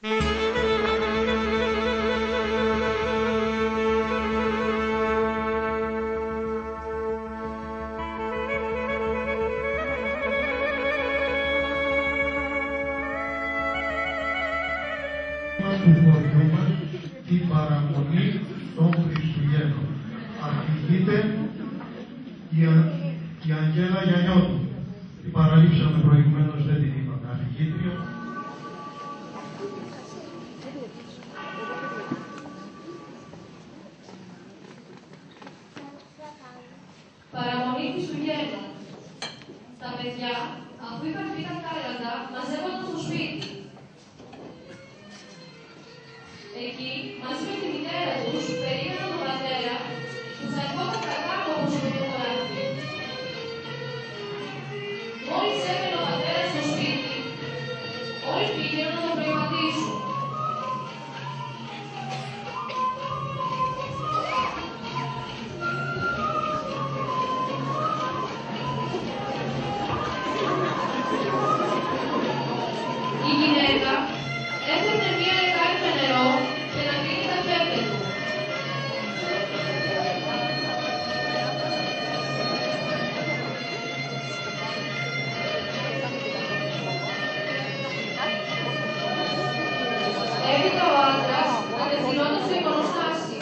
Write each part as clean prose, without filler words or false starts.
Του χωριού μας την παραμονή των Χριστουγέννων. Αρχηγείται η Αγγέλα Γιαννιώτου. Την παραλείψαμε προηγουμένως, δεν την είπαμε. Αρχηγήτρια. Παραμονή Χριστουγέννων. Τα παιδιά, αφού είχαν πει τα κάλαντα, μαζεύονταν στο σπίτι. Εκεί, μαζί με τη μητέρα τους, περίμεναν τον πατέρα, που θα ερχόταν κακά όπως είπε το χωράφι. Μόλις έμενε ο πατέρας στο σπίτι, όλοι πήγαιναν να τον προηματίσουν. Η γυναίκα έπαιρνε μία λεκάνη με νερό και να κλείνει τα χέρια του. Έπειτα ο άντρας κατευθυνόταν στο εικονοστάσι.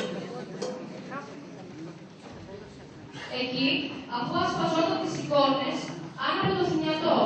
Εκεί, αφού ασπαζόταν τις εικόνες, άναβε το θυμιατό.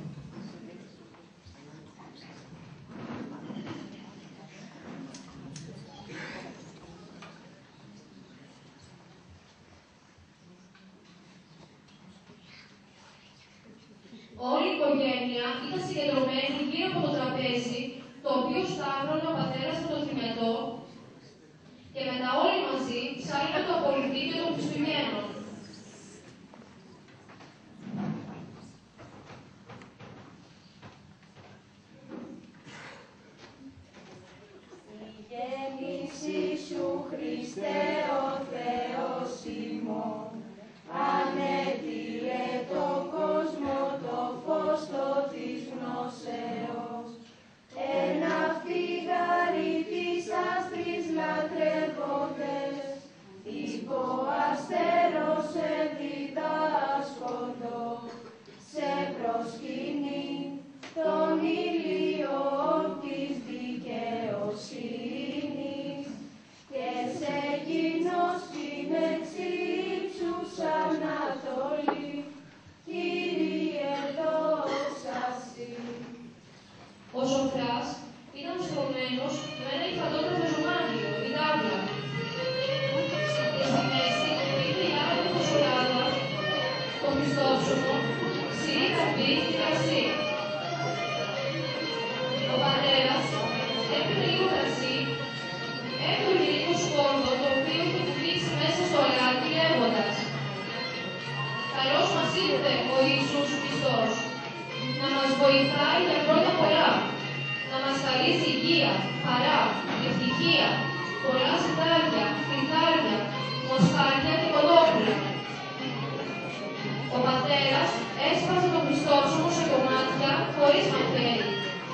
Όλη η οικογένεια ήταν συγκεντρωμένη γύρω από το τραπέζι, το οποίο σταύρωνε ο πατέρας με το θυμιατό και μετά όλοι μαζί ψάχναν το απολυτίκιο των Χριστουγέννων. Η γέννηση σου, Χριστέ ο Θεός ημών, ανέτειλε τον κόσμο το φως το της γνώσεως. Ένα φιγάρι της άστρης λατρεύοντες, υπό αστέρος σε διδάσκοντο, σε προσκύνη των ηλίων της δικαιοσύνης και σε εκείνος την εξύψους Ανατολή, Κύριε δόξασι. Ο Σοφράς ήταν στρωμένος με ένα υφαντότροφο ζωμάνιο, η τάβλα. Και στη μέση είχε η άλλη φωσολάδα, το Χριστόψωμο, ξηρή καρπή και κρασί. Ο πατέρας έπινε λίγο κρασί, έβγαλε λίγο σκόρδο το οποίο είχε κουμπίσει μέσα στο αλάτι λέγοντας «Καλώς μας ήρθε ο Ιησούς Χριστός, να μας βοηθάει για χρόνια πολλά, να μας χαρίζει υγεία, χαρά, ευτυχία, πολλά ζητάρια, φρυθάρια, μοσχάρια και κοτόπουλα». Ο πατέρας έσπασε τον Χριστόψωμο σε κομμάτια χωρίς μαχαίρι.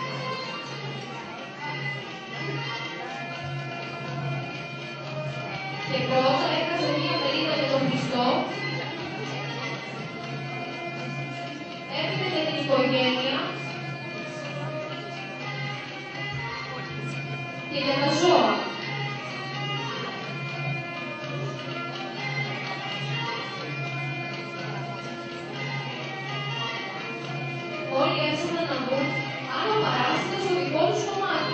Και πρώτα έκαζε μία μερίδα για τον Χριστό, έπειτα για την οικογένεια και για τα ζώα. Όλοι έψαναν να δουν αν ο παράστατος στο δικό τους κομμάτι.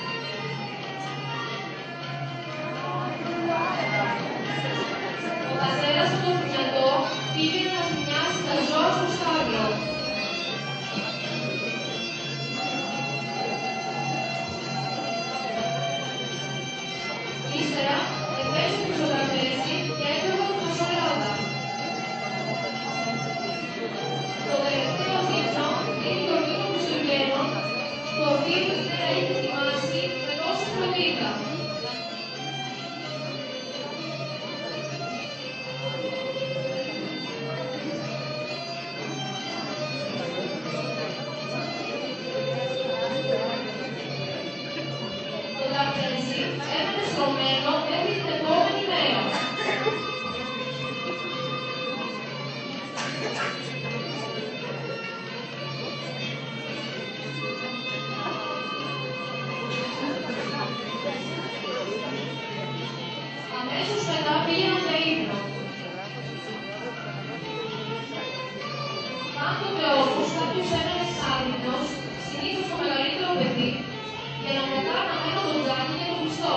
Ο πατέρας με το θυμιατό πήγαινε να θυμιάσει τα ζώα στο στάβλο. τραπέζι έμενε στρωμένο μέχρι την επόμενη μέρα. Αμέσως μετά πήγαιναν για ύπνο. Πάντοτε όμως κάποιος έμενε ξάδειμνος, συνήθως το μεγαλύτερο παιδί, για να κρατά αναμένο το τζάκι για τον πιστό.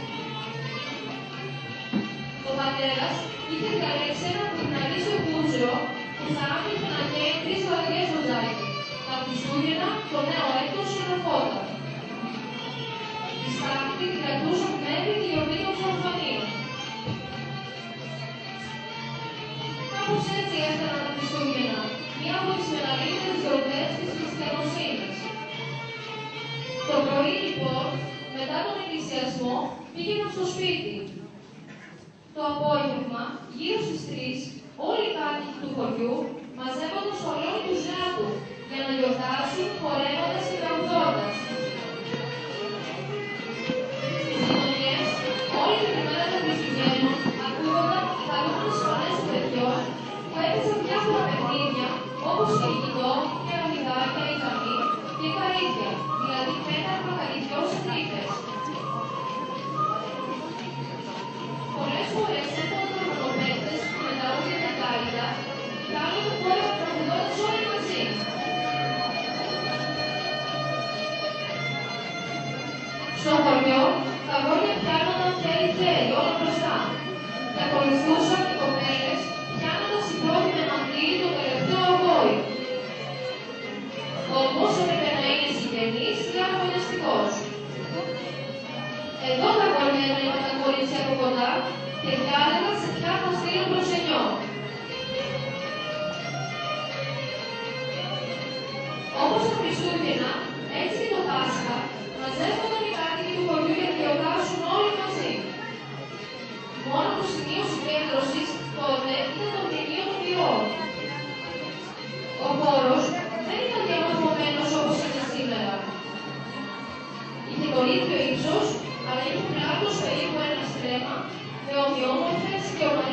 Ο πατέρας είχε διαλέξει ένα κουτιναλίσιο κούτσο που θα άφηνε να καίει 3 βραδιές στο τζάκι, τα Χριστούγεννα, το νέο έτος και τα φώτα. Η στάχτη την κρατούσαν μέχρι τη γιορτή των Θεοφανίων. Κάπως έτσι έφταναν τα Χριστούγεννα, μία από τις μεγαλύτερες γιορτές της χριστιανοσύνης. Το πρωί λοιπόν, μετά τον εκκλησιασμό, πήγαιναν στο σπίτι. Το απόγευμα, γύρω στις 3, όλοι οι κάτοικοι του χωριού μαζεύονταν στο αλόνι του Ζάτου για να γιορτάσουν χορεύοντας και τραγουδώντας. Στις γειτονιές, όλη την ημέρα των Χριστουγέννων ακούγονταν χαρούμενες φωνές των παιδιών που έπαιζαν διάφορα παιχνίδια όπως κυνηγητό, κεραμιδάκια, ιταμή και καρύδια, δηλαδή πέταγμα καρυδιών σε τρύπες. Πολλές φορές έρχονταν ορμανοπαίκτες με τα όρια και τα κάλυτα και άλλοτε χόρευαν τραγουδώντας όλοι μαζί. Στο χωριό, τα αγόρια πιάνονταν χέρι-χέρι όλα μπροστά και ακολουθούσαν οι κοπέλες πιάνοντας η πρώτη με μαντίλι το τελευταίο αγόρι. Όμως έπρεπε να είναι συγγενής ή αγωνιστικός. Εδώ τα αγόρια έβλεπαν τα κορίτσια από κοντά και διάλεγαν σε ποια θα στείλουν προσενιό. Όπως τα Χριστούγεννα, έτσι και το Πάσχα, μαζεύονταν οι κάτοικοι του χωριού για να γιορτάσουν όλοι μαζί. Μόνο το σημείο συγκέντρωσης τότε ήταν το κτηνίο των Πυρών. Ο χώρος δεν ήταν διαμορφωμένος όπως είναι σήμερα. Είχε το ίδιο ύψος, αλλά είχε πλάτος περίπου 1 στρέμμα, με ομοιόμορφες και ομαλές